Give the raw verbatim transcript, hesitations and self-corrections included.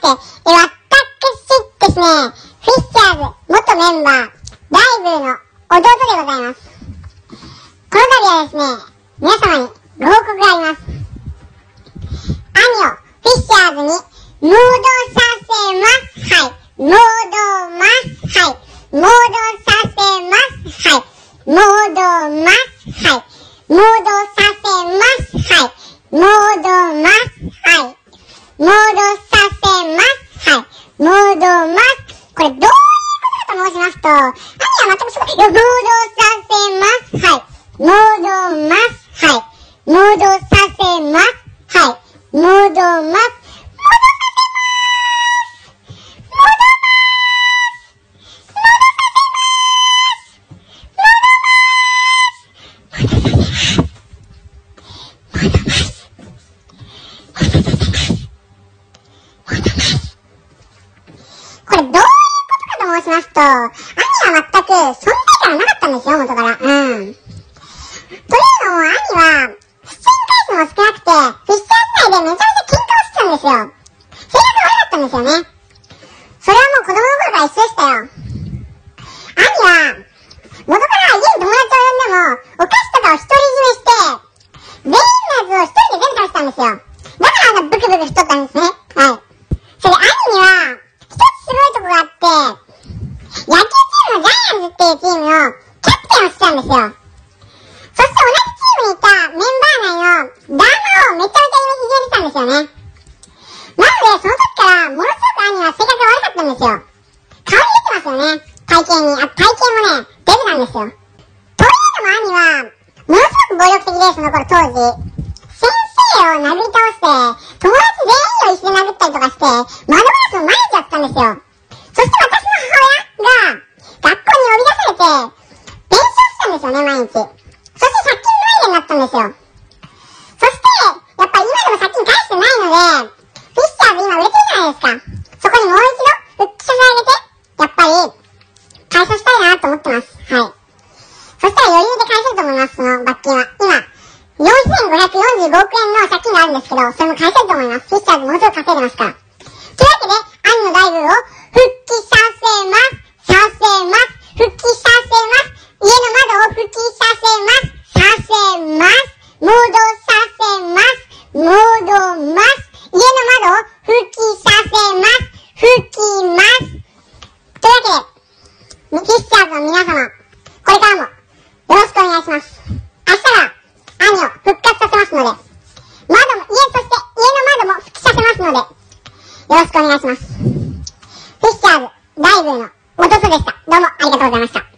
え、私ですね、フィッシャーズ元メンバー、ダイブの弟でございます。この度はですね、皆様にご報告があります。兄をフィッシャーズにモードさせます。はい。モードます。はい。モードさせます。はい。モードます。はい。モードさせます。はい。モードます。はい。モードさせます。はい。モードます。これどういうことかと申しますと、兄は全くそう、モードさせます。はい。モードます。はい。モードさせます。はい。モードます。これどういうことかと申しますと、兄は全く存在感がなかったんですよ、元から。うん。というのも兄は、出演回数も少なくて、フィッシャーズ内でめちゃめちゃ喧嘩をしてたんですよ。性格が悪かったんですよね。それはもう子供の頃から一緒でしたよ。兄は、元から家に友達を呼んでも、お菓子とかを独り占めして、全員のやつを一人で全部食べてたんですよ。だからあんなブクブク太ったんですね。はい。それで兄には、一つすごいとこがあって、野球チームのジャイアンズっていうチームのキャプテンをしてたんですよ。そして同じチームにいたメンバー内のダーマをめちゃめちゃいじめてたんですよね。なので、その時からものすごく兄は性格が悪かったんですよ。顔に出てますよね。体型に。あ、体型もね、デブなんですよ。というのも兄は、ものすごく暴力的で、その頃当時。先生を殴り倒して、友達全員を椅子で殴ったりとかして、窓ガラスを毎日やってたんですよ。そして私の母親が、学校に呼び出されて、弁償してたんですよね、毎日。そして借金まみれになったんですよ。そして、やっぱり今でも借金返してないので、フィッシャーズ今売れてるじゃないですか。そこにもう一度、復帰させてあげて、やっぱり、解消したいなと思ってます。はい。そしたら余裕で返せると思います、その罰金は。今、よんせんごひゃくよんじゅうごおくえんの借金があるんですけど、それも返せると思います。フィッシャーズものすごく稼いでますから。というわけで、兄のダイブを復帰させます。させます。復帰させます。家の窓を復帰させます。させます。モードさせます。モードます。家の窓を復帰させます。復帰ます。というわけで、フィッシャーズの皆様、これからもよろしくお願いします。明日から兄を復活させますので、窓も、家、そして家の窓も復帰させますので、よろしくお願いします。フィッシャーズ、ダイブの弟でした。どうもありがとうございました。